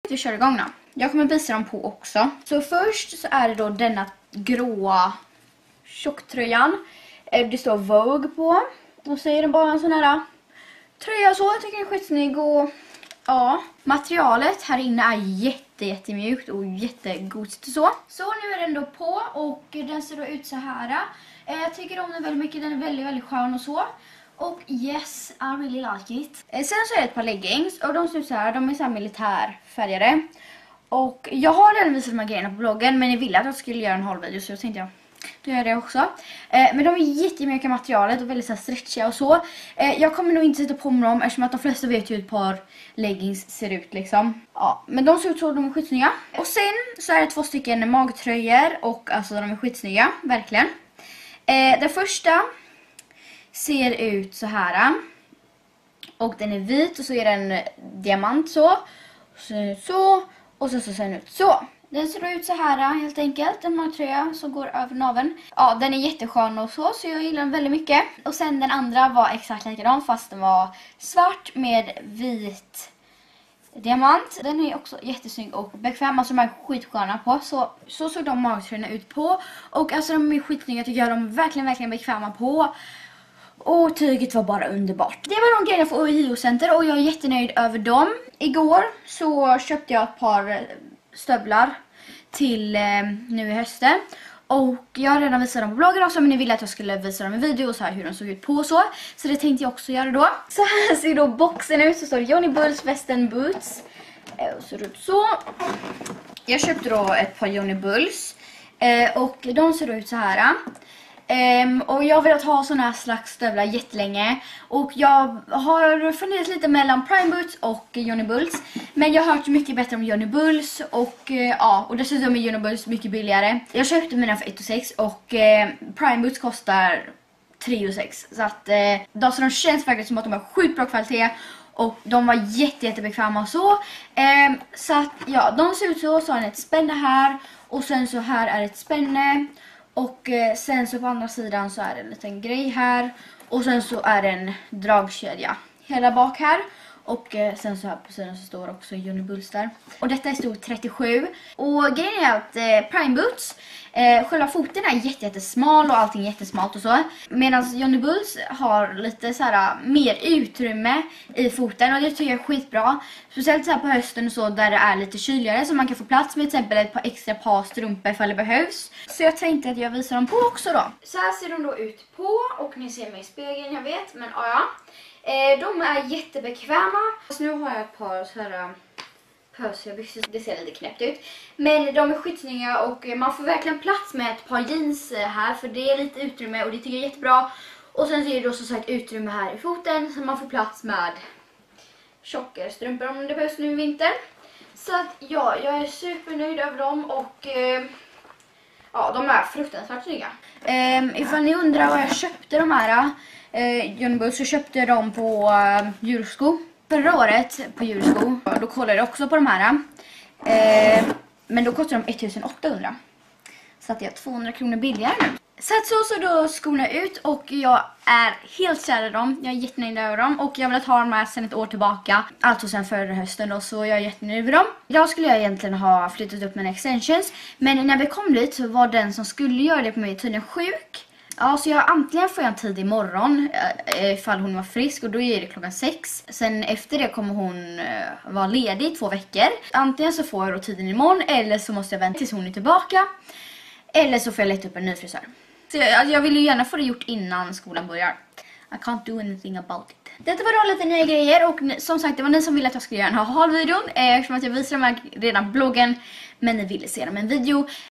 vi kör igång då. Jag kommer visa dem på också. Så först så är det då denna gråa tjocktröjan. Det står Vogue på. Och så är det bara en sån här tröja så. Jag tycker den är skitsnygg och ja. Materialet här inne är jättemjukt och jättegott så. Så nu är den då på och den ser då ut så här. Jag tycker om den väldigt mycket. Den är väldigt skön och så. Och yes, I really like it. Sen så är det ett par leggings och de ser ut så här. De är så här militärfärgade. Och jag har redan visat de här grejerna på bloggen, men jag ville att jag skulle göra en haul-video så jag tänkte då gör jag det också. Men de är jättemjuka materialet och väldigt så här stretchiga och så. Jag kommer nog inte sätta på mig dem eftersom att de flesta vet ju hur ett par leggings ser ut liksom. Ja, men de ser ut så, de är skitsnygga. Och sen så är det 2 stycken magtröjor och alltså de är skitsnygga, verkligen. Den första ser ut så här. Och den är vit och så är den diamant så. Så. Och så ser den ut så. Den ser ut så här helt enkelt. En magtröja som går över naveln. Ja, den är jätteskön och så jag gillar den väldigt mycket. Och sen den andra var exakt likadan fast den var svart med vit diamant. Den är också jättesnygg och bekväm. Alltså de är skitsköna på. Så såg de magtröjorna ut på. Och alltså de är skitsnygga tycker jag. De är verkligen bekväma på. Och tyget var bara underbart. Det var de grejerna för OHIO Center och jag är jättenöjd över dem. Igår så köpte jag ett par stövlar till nu i hösten. Och jag har redan visat dem på bloggen också, men ni ville att jag skulle visa dem i video och så här hur de såg ut på och så. Så det tänkte jag också göra då. Så här ser då boxen ut, så står det Johnny Bulls Western Boots. Och ser ut så. Jag köpte då ett par Johnny Bulls. Och de ser ut så här. Och jag har velat ha såna här slags stövlar jättelänge. Och jag har funderat lite mellan Prime Boots och Johnny Bulls. Men jag har hört mycket bättre om Johnny Bulls. Och ja, och dessutom är Johnny Bulls mycket billigare. Jag köpte mina för 1 600 och Prime Boots kostar 3 600. Så att de känns faktiskt som att de har sjukt bra kvalitet. Och de var jättebekväma och så. Så att ja, de ser ut så. Så har den ett spänne här. Och sen så här är ett spänne. Och sen så på andra sidan så är det en liten grej här. Och sen så är det en dragkedja hela bak här. Och sen så här på sidan så står också Johnny Bulls där. Och detta är stor 37. Och grejen är att Prime Boots, själva foten är jättesmal och allting jättesmalt och så. Medan Johnny Bulls har lite så här mer utrymme i foten och det tycker jag är skitbra. Speciellt så här på hösten och så där det är lite kyligare så man kan få plats med till exempel ett par extra par strumpor ifall det behövs. Så jag tänkte att jag visar dem på också då. Så här ser de då ut på och ni ser mig i spegeln, jag vet, men ja. De är jättebekväma. Så nu har jag ett par så här pösiga byxor. Det ser lite knäppt ut. Men de är skitsnygga och man får verkligen plats med ett par jeans här. För det är lite utrymme och det tycker jag är jättebra. Och sen så är det då så sagt utrymme här i foten. Så man får plats med tjockare strumpor om det behövs nu i vinter. Så att ja, jag är supernöjd över dem och ja, de är fruktansvärt snygga. Ifall ni undrar vad jag köpte de här Johnny Bulls, så köpte jag dem på Djursko. Förra året på Djursko, då kollade jag också på de här. Men då kostade de 1800. Så att det är 200 kronor billigare nu. Så att så då skorna ut och jag är helt kär i dem. Jag är jättenöjd över dem och jag har velat ha dem här sedan ett år tillbaka. Alltså sedan förra hösten då, så jag är jättenöjd över dem. Idag skulle jag egentligen ha flyttat upp mina extensions. Men när vi kom dit så var den som skulle göra det på mig tydligen sjuk. Ja, så jag antingen får jag en tid imorgon ifall hon var frisk och då är det klockan 6. Sen efter det kommer hon vara ledig i 2 veckor. Antingen så får jag då tiden imorgon eller så måste jag vänta tills hon är tillbaka. Eller så får jag leta upp en ny frisör. Så jag vill ju gärna få det gjort innan skolan börjar. I can't do anything about it. Detta var då lite nya grejer och som sagt det var ni som ville att jag skulle göra den här haul-videon. Eftersom att jag visade dem här redan på bloggen. Men ni ville se dem i en video.